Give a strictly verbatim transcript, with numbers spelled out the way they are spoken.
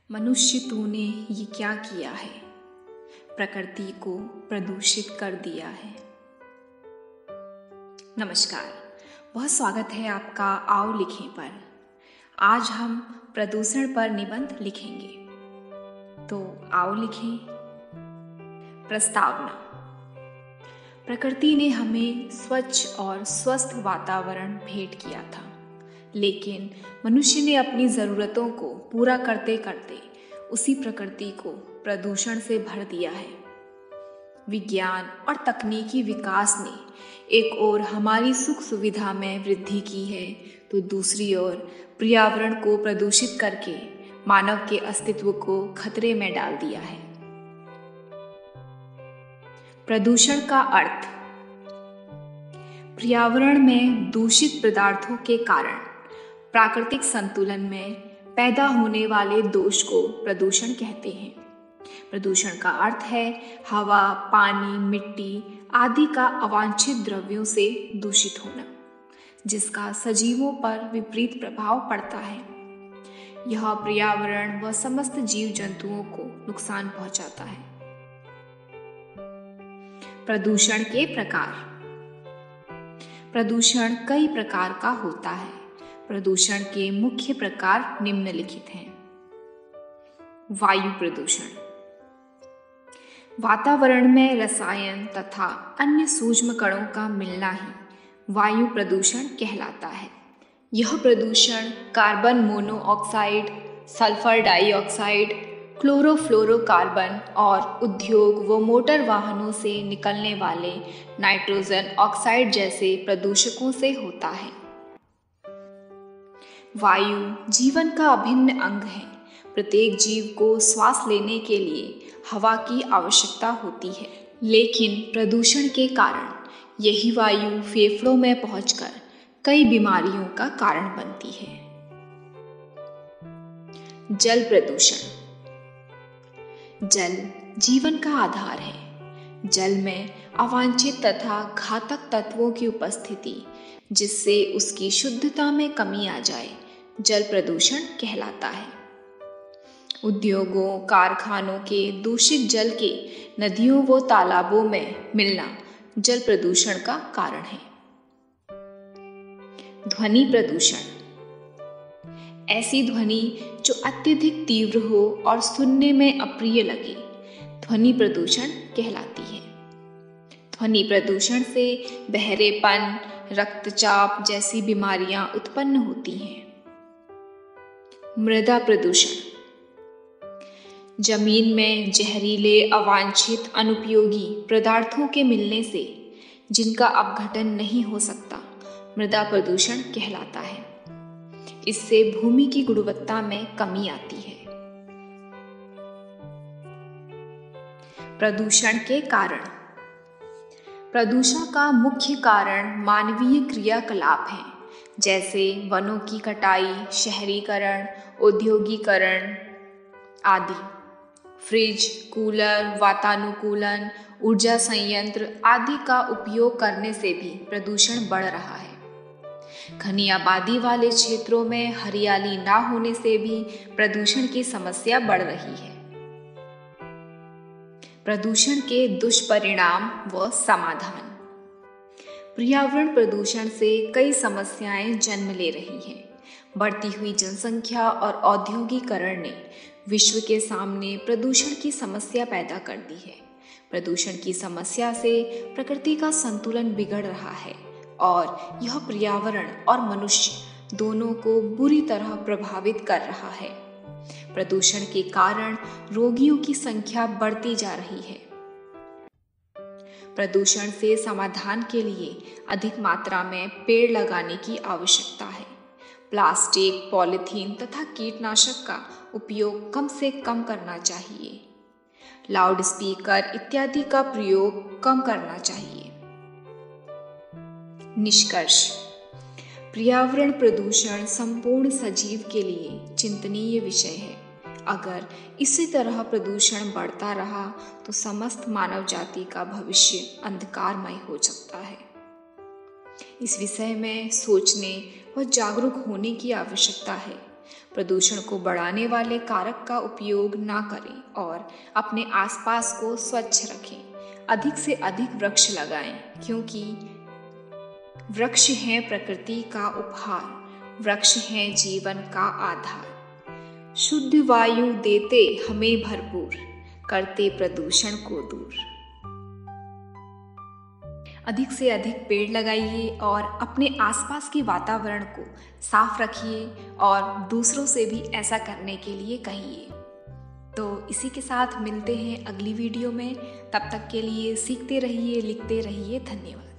मनुष्य तूने ये क्या किया है, प्रकृति को प्रदूषित कर दिया है। नमस्कार, बहुत स्वागत है आपका आओ लिखें पर। आज हम प्रदूषण पर निबंध लिखेंगे, तो आओ लिखें। प्रस्तावना। प्रकृति ने हमें स्वच्छ और स्वस्थ वातावरण भेंट किया था, लेकिन मनुष्य ने अपनी ज़रूरतों को पूरा करते करते उसी प्रकृति को प्रदूषण से भर दिया है। विज्ञान और तकनीकी विकास ने एक ओर हमारी सुख सुविधा में वृद्धि की है, तो दूसरी ओर पर्यावरण को प्रदूषित करके मानव के अस्तित्व को खतरे में डाल दिया है। प्रदूषण का अर्थ। पर्यावरण में दूषित पदार्थों के कारण प्राकृतिक संतुलन में पैदा होने वाले दोष को प्रदूषण कहते हैं। प्रदूषण का अर्थ है हवा, पानी, मिट्टी आदि का अवांछित द्रव्यों से दूषित होना, जिसका सजीवों पर विपरीत प्रभाव पड़ता है। यह पर्यावरण व समस्त जीव जंतुओं को नुकसान पहुंचाता है। प्रदूषण के प्रकार। प्रदूषण कई प्रकार का होता है। प्रदूषण के मुख्य प्रकार निम्नलिखित हैं। वायु प्रदूषण। वातावरण में रसायन तथा अन्य सूक्ष्म कणों का मिलना ही वायु प्रदूषण कहलाता है। यह प्रदूषण carbon monoxide, sulphur dioxide, chlorofluorocarbon और उद्योग व मोटर वाहनों से निकलने वाले नाइट्रोजन ऑक्साइड जैसे प्रदूषकों से होता है। वायु जीवन का अभिन्न अंग है। प्रत्येक जीव को श्वास लेने के लिए हवा की आवश्यकता होती है, लेकिन प्रदूषण के कारण यही वायु फेफड़ों में पहुंचकर कई बीमारियों का कारण बनती है। जल प्रदूषण। जल जीवन का आधार है। जल में अवांछित तथा घातक तत्वों की उपस्थिति, जिससे उसकी शुद्धता में कमी आ जाए, जल प्रदूषण कहलाता है। उद्योगों, कारखानों के दूषित जल के नदियों व तालाबों में मिलना जल प्रदूषण का कारण है। ध्वनि प्रदूषण। ऐसी ध्वनि जो अत्यधिक तीव्र हो और सुनने में अप्रिय लगे, ध्वनि प्रदूषण कहलाती है। ध्वनि प्रदूषण से बहरेपन, रक्तचाप जैसी बीमारियां उत्पन्न होती हैं। मृदा प्रदूषण। जमीन में जहरीले, अवांछित, अनुपयोगी पदार्थों के मिलने से जिनका अपघटन नहीं हो सकता, मृदा प्रदूषण कहलाता है। इससे भूमि की गुणवत्ता में कमी आती है। प्रदूषण के कारण। प्रदूषण का मुख्य कारण मानवीय क्रियाकलाप हैं, जैसे वनों की कटाई, शहरीकरण, औद्योगिकरण आदि। फ्रिज, कूलर, वातानुकूलन, ऊर्जा संयंत्र आदि का उपयोग करने से भी प्रदूषण बढ़ रहा है। घनी आबादी वाले क्षेत्रों में हरियाली ना होने से भी प्रदूषण की समस्या बढ़ रही है। प्रदूषण के दुष्परिणाम व समाधान। पर्यावरण प्रदूषण से कई समस्याएं जन्म ले रही हैं। बढ़ती हुई जनसंख्या और औद्योगिकरण ने विश्व के सामने प्रदूषण की समस्या पैदा कर दी है। प्रदूषण की समस्या से प्रकृति का संतुलन बिगड़ रहा है और यह पर्यावरण और मनुष्य दोनों को बुरी तरह प्रभावित कर रहा है। प्रदूषण के कारण रोगियों की संख्या बढ़ती जा रही है। प्रदूषण से समाधान के लिए अधिक मात्रा में पेड़ लगाने की आवश्यकता है। प्लास्टिक, पॉलीथीन तथा कीटनाशक का उपयोग कम से कम करना चाहिए। लाउड स्पीकर इत्यादि का प्रयोग कम करना चाहिए। निष्कर्ष। पर्यावरण प्रदूषण संपूर्ण सजीव के लिए चिंतनीय विषय है। अगर इसी तरह प्रदूषण बढ़ता रहा तो समस्त मानव जाति का भविष्य अंधकारमय हो सकता है। इस विषय में सोचने व जागरूक होने की आवश्यकता है। प्रदूषण को बढ़ाने वाले कारक का उपयोग ना करें और अपने आसपास को स्वच्छ रखें। अधिक से अधिक वृक्ष लगाएं, क्योंकि वृक्ष हैं प्रकृति का उपहार, वृक्ष हैं जीवन का आधार। शुद्ध वायु देते हमें भरपूर, करते प्रदूषण को दूर। अधिक से अधिक पेड़ लगाइए और अपने आसपास के वातावरण को साफ रखिए और दूसरों से भी ऐसा करने के लिए कहिए। तो इसी के साथ मिलते हैं अगली वीडियो में। तब तक के लिए सीखते रहिए, लिखते रहिए। धन्यवाद।